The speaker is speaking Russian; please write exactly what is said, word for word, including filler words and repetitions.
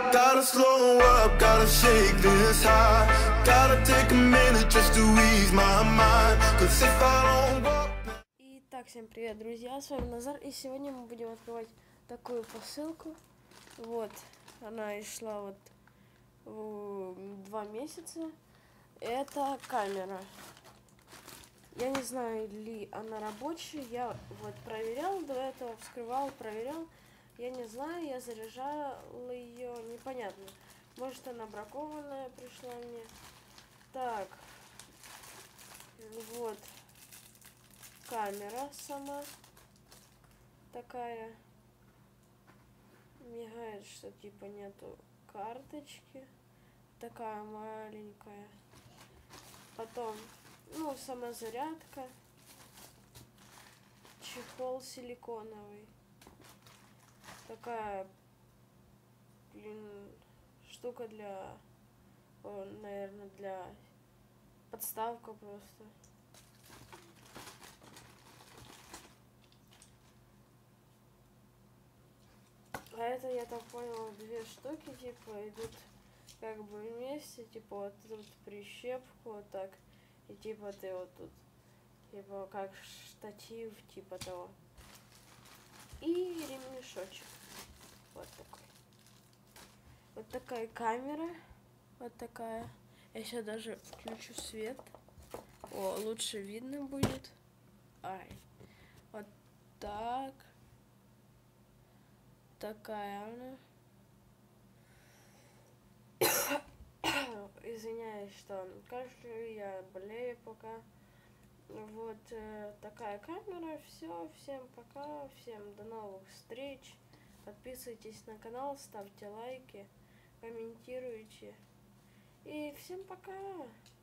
Gotta slow up, gotta shake this high. Gotta take a minute just to ease my mind. Cause if I don't walk... Итак, всем привет, друзья, с вами Назар, и сегодня мы будем открывать такую посылку. Вот, она и шла вот два месяца. Это камера. Я не знаю, ли она рабочая, я вот проверял до этого, вскрывал, проверял. Я не знаю, я заряжала ее, непонятно. Может, она бракованная пришла мне. Так, вот камера сама такая. Мигает, что типа нету карточки. Такая маленькая. Потом, ну, сама зарядка. Чехол силиконовый. Такая, блин, штука для, о, наверное, для подставка просто. А это, я так понял, две штуки, типа, идут как бы вместе, типа, вот тут прищепку, вот так, и типа ты вот тут, типа, как штатив, типа того. И ремешочек. Вот такой. Вот такая камера. Вот такая. Я сейчас даже включу свет. О, лучше видно будет. Ай. Вот так. Такая она. Извиняюсь, что кашляю, я болею пока. Вот э, такая камера. Все, всем пока, всем до новых встреч. Подписывайтесь на канал, ставьте лайки, комментируйте. И всем пока.